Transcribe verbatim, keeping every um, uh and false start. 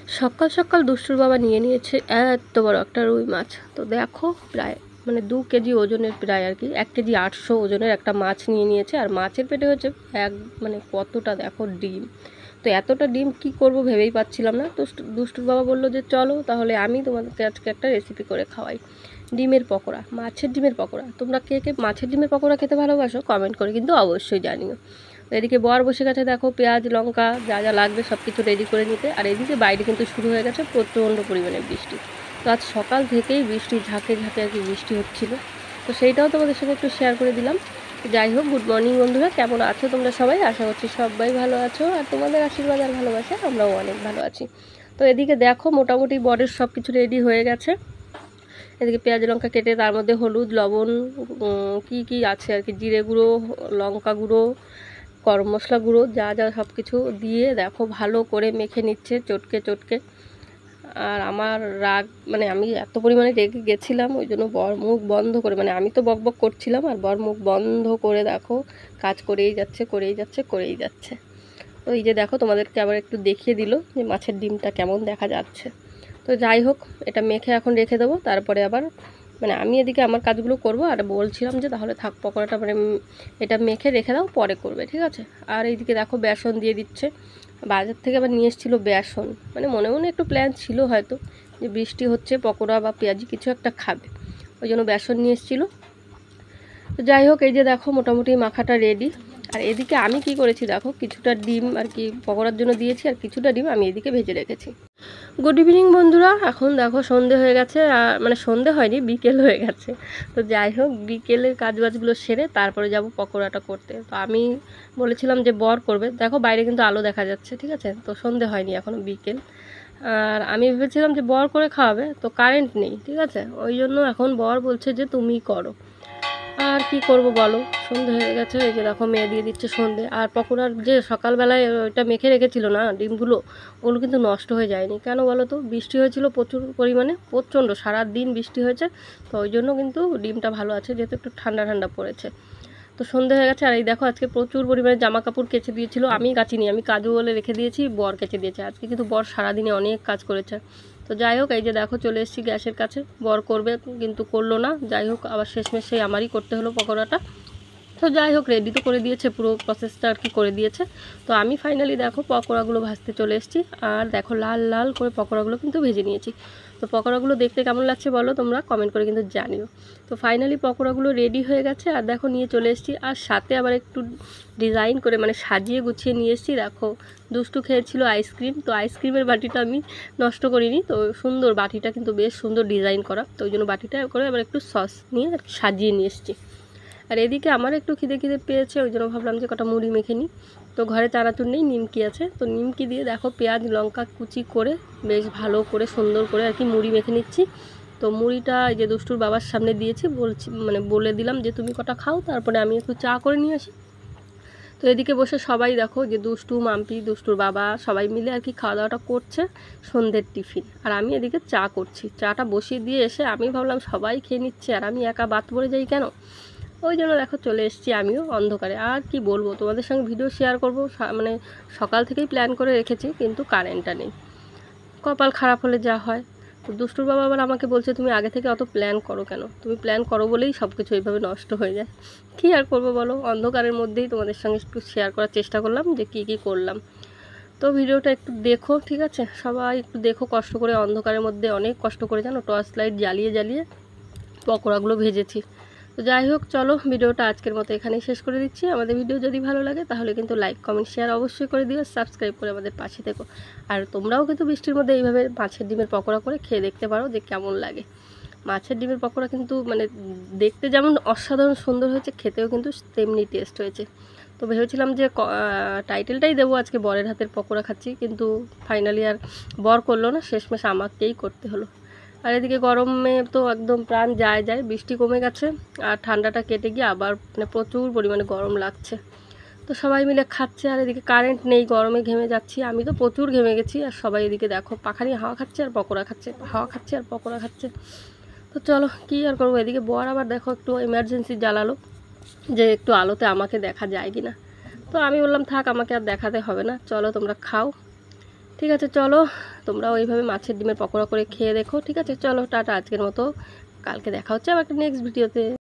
সকাল সকাল দুষ্টুর বাবা নিয়ে নিয়েছে এত বড় একটা রুই মাছ। তো দেখো প্রায় মানে দু কেজি ওজনের, প্রায় আর কি এক কেজি আটশো ওজনের একটা মাছ নিয়ে নিয়েছে। আর মাছের পেটে হচ্ছে এক মানে কতটা দেখো ডিম। তো এতটা ডিম কি করব ভেবেই পাচ্ছিলাম না। তো দুষ্টুর বাবা বললো যে চলো তাহলে আমি তোমাদেরকে আজকে একটা রেসিপি করে খাওয়াই, ডিমের পকোড়া, মাছের ডিমের পকোড়া। তোমরা কে কে মাছের ডিমের পকোড়া খেতে ভালোবাসো কমেন্ট করে কিন্তু অবশ্যই জানিও। তো এদিকে বর বসে গেছে দেখো পেঁয়াজ লঙ্কা যা যা লাগবে সব কিছু রেডি করে নিতে। আর এদিকে বাইরে কিন্তু শুরু হয়ে গেছে প্রচণ্ড পরিমাণে বৃষ্টি। তো আজ সকাল থেকেই বৃষ্টি ঝাঁকে ঝাঁকে আর কি বৃষ্টি হচ্ছিল। তো সেইটাও তোমাদের সঙ্গে একটু শেয়ার করে দিলাম। যাই হোক, গুড মর্নিং বন্ধুরা, কেমন আছো তোমরা সবাই? আশা করছি সবাই ভালো আছো, আর তোমাদের আশীর্বাদ আর ভালোবাসা আমরাও অনেক ভালো আছি। তো এদিকে দেখো মোটামুটি বরের সব কিছু রেডি হয়ে গেছে। এদিকে পেঁয়াজ লঙ্কা কেটে তার মধ্যে হলুদ লবণ কি কি আছে আর কি, জিরে গুঁড়ো, লঙ্কা গুঁড়ো, গরম মশলা গুঁড়ো যা যা সব কিছু দিয়ে দেখো ভালো করে মেখে নিচ্ছে চটকে চটকে। আর আমার রাগ মানে আমি এত পরিমাণে রেগে গেছিলাম, ওই জন্য বর মুখ বন্ধ করে, মানে আমি তো বক বক করছিলাম আর বর মুখ বন্ধ করে দেখো কাজ করেই যাচ্ছে করেই যাচ্ছে করেই যাচ্ছে। তো এই যে দেখো তোমাদেরকে আবার একটু দেখিয়ে দিল যে মাছের ডিমটা কেমন দেখা যাচ্ছে। তো যাই হোক, এটা মেখে এখন রেখে দেবো, তারপরে আবার মানে আমি এদিকে আমার কাজগুলো করব। আর বলছিলাম যে তাহলে থাক পকোড়াটা মানে এটা মেখে রেখে দাও পরে করবে, ঠিক আছে। আর এইদিকে দেখো বেসন দিয়ে দিচ্ছে, বাজার থেকে আবার নিয়ে এসেছিলো বেসন, মানে মনে মনে একটু প্ল্যান ছিল হয়তো যে বৃষ্টি হচ্ছে পকোড়া বা পেঁয়াজি কিছু একটা খাবে, ওই জন্য বেসন নিয়ে এসেছিলো। তো যাই হোক, এই যে দেখো মোটামুটি মাখাটা রেডি। আর এদিকে আমি কি করেছি দেখো, কিছুটা ডিম আর কি পকোড়ার জন্য দিয়েছি, আর কিছুটা ডিম আমি এদিকে ভেজে রেখেছি। গুড ইভিনিং বন্ধুরা, এখন দেখো সন্ধে হয়ে গেছে, আর মানে সন্ধে হয়নি বিকেল হয়ে গেছে। তো যাই হোক, বিকেলের কাজবাজগুলো সেরে তারপরে যাব পকোড়াটা করতে। তো আমি বলেছিলাম যে বর করবে, দেখো বাইরে কিন্তু আলো দেখা যাচ্ছে, ঠিক আছে। তো সন্ধে হয়নি এখনও বিকেল। আর আমি ভেবেছিলাম যে বর করে খাওয়াবে, তো কারেন্ট নেই, ঠিক আছে, ওই জন্য এখন বর বলছে যে তুমি করো। আর কি করব বলো, সন্ধে হয়ে গেছে। এই যে দেখো মেয়ে দিয়ে দিচ্ছে সন্ধে। আর পকোড়ার যে সকালবেলায় ওইটা মেখে রেখেছিল না ডিমগুলো, ওগুলো কিন্তু নষ্ট হয়ে যায়নি। কেন বলো তো, বৃষ্টি হয়েছিল প্রচুর পরিমাণে, প্রচণ্ড সারা দিন বৃষ্টি হয়েছে। তো ওই জন্য কিন্তু ডিমটা ভালো আছে, যেহেতু একটু ঠান্ডা ঠান্ডা পড়েছে। তো সন্ধে হয়ে গেছে। আর এই দেখো আজকে প্রচুর পরিমাণে জামা কাপড় কেচে দিয়েছিল, আমি কাচিনি, আমি কাজু বলে রেখে দিয়েছি, বর কেচে দিয়েছে। আজকে কিন্তু বর সারাদিনে অনেক কাজ করেছে। তো যাই হোক, এই যে দেখো চলে এসেছি গ্যাসের কাছে, বর করবে কিন্তু করলো না। যাই হোক, আবার শেষমেশ সেই আমারই করতে হলো পকোড়াটা। তো যাই হোক, রেডি তো করে দিয়েছে, পুরো প্রসেসটা আর কি করে দিয়েছে। তো আমি ফাইনালি দেখো পকোড়াগুলো ভাজতে চলে এসেছি। আর দেখো লাল লাল করে পকোড়াগুলো কিন্তু ভেজে নিয়েছি। তো পকোড়াগুলো দেখতে কেমন লাগছে বলো তোমরা কমেন্ট করে কিন্তু জানিও। তো ফাইনালি পকোড়াগুলো রেডি হয়ে গেছে, আর দেখো নিয়ে চলে এসেছি। আর সাথে আবার একটু ডিজাইন করে মানে সাজিয়ে গুছিয়ে নিয়ে এসেছি। দেখো দুষ্টু খেয়েছিল আইসক্রিম, তো আইসক্রিমের বাটিটা আমি নষ্ট করিনি, তো সুন্দর বাটিটা কিন্তু বেশ সুন্দর ডিজাইন করা, তো ওই জন্য বাটিটা করে আবার একটু সস নিয়ে সাজিয়ে নিয়ে এসেছি। আর এদিকে আমার একটু খিদে খিদে পেয়েছে, ওই জন্য ভাবলাম যে কটা মুড়ি মেখে নিই। তো ঘরে চানাচুর নেই, নিমকি আছে, তো নিমকি দিয়ে দেখো পেঁয়াজ লঙ্কা কুচি করে বেশ ভালো করে সুন্দর করে আর কি মুড়ি মেখে নিচ্ছি। তো মুড়িটা এই যে দুষ্টুর বাবার সামনে দিয়েছি, বলছি মানে বলে দিলাম যে তুমি কটা খাও, তারপরে আমি একটু চা করে নিয়ে আসি। তো এদিকে বসে সবাই দেখো যে দুষ্টু মাম্পি দুষ্টুর বাবা সবাই মিলে আর কি খাওয়া দাওয়াটা করছে সন্ধ্যের টিফিন। আর আমি এদিকে চা করছি, চাটা বসিয়ে দিয়ে এসে আমি ভাবলাম সবাই খেয়ে নিচ্ছে আর আমি একা বাদ পড়ে যাই কেন, ওই জন্য দেখো চলে এসেছি আমিও অন্ধকারে। আর কি বলবো, তোমাদের সঙ্গে ভিডিও শেয়ার করব মানে সকাল থেকেই প্ল্যান করে রেখেছি, কিন্তু কারেন্টটা নেই, কপাল খারাপ হলে যা হয়। তো দুষ্টুর বাবা আবার আমাকে বলছে তুমি আগে থেকে অত প্ল্যান করো কেন, তুমি প্ল্যান করো বলেই সব কিছু এইভাবে নষ্ট হয়ে যায়। কী আর করবো বলো, অন্ধকারের মধ্যেই তোমাদের সঙ্গে একটু শেয়ার করার চেষ্টা করলাম যে কী কী করলাম। তো ভিডিওটা একটু দেখো, ঠিক আছে, সবাই একটু দেখো কষ্ট করে, অন্ধকারের মধ্যে অনেক কষ্ট করে জানো টর্চ লাইট জ্বালিয়ে জ্বালিয়ে পকোড়াগুলো ভেজেছি। তো যাই হোক, চলো ভিডিওটা আজকের মতো এখানেই শেষ করে দিচ্ছি। আমাদের ভিডিও যদি ভালো লাগে তাহলে কিন্তু লাইক কমেন্ট শেয়ার অবশ্যই করে দিও, সাবস্ক্রাইব করে আমাদের পাশে থেকো। আর তোমরাও কিন্তু বৃষ্টির মধ্যে এইভাবে মাছের ডিমের পকোড়া করে খেয়ে দেখতে পারো যে কেমন লাগে। মাছের ডিমের পকোড়া কিন্তু মানে দেখতে যেমন অসাধারণ সুন্দর হয়েছে, খেতেও কিন্তু তেমনি টেস্ট হয়েছে। তো ভেবেছিলাম যে টাইটেলটাই দেবো আজকে বরের হাতের পকোড়া খাচ্ছি, কিন্তু ফাইনালি আর বর করলো না, শেষমেশ আমাকেই করতে হলো। আর এদিকে গরমে তো একদম প্রাণ যায় যায়, বৃষ্টি কমে গেছে আর ঠান্ডাটা কেটে গিয়ে আবার মানে প্রচুর পরিমাণে গরম লাগছে। তো সবাই মিলে খাচ্ছে, আর এদিকে কারেন্ট নেই, গরমে ঘেমে যাচ্ছি, আমি তো প্রচুর ঘেমে গেছি। আর সবাই এদিকে দেখো পাখা নিয়ে হাওয়া খাচ্ছে আর পকোড়া খাচ্ছে, হাওয়া খাচ্ছে আর পকোড়া খাচ্ছে। তো চলো কী আর করবো, এদিকে বর আবার দেখো একটু এমার্জেন্সি জ্বালালো যে একটু আলোতে আমাকে দেখা যায় কি না। তো আমি বললাম থাক, আমাকে আর দেখাতে হবে না, চলো তোমরা খাও। ঠিক আছে, চলো তোমরাও এইভাবে মাছের ডিমের পকোড়া করে খেয়ে দেখো। ঠিক আছে, চলো টাটা আজকের মতো, কালকে দেখা হচ্ছে আবার একটা নেক্সট ভিডিওতে।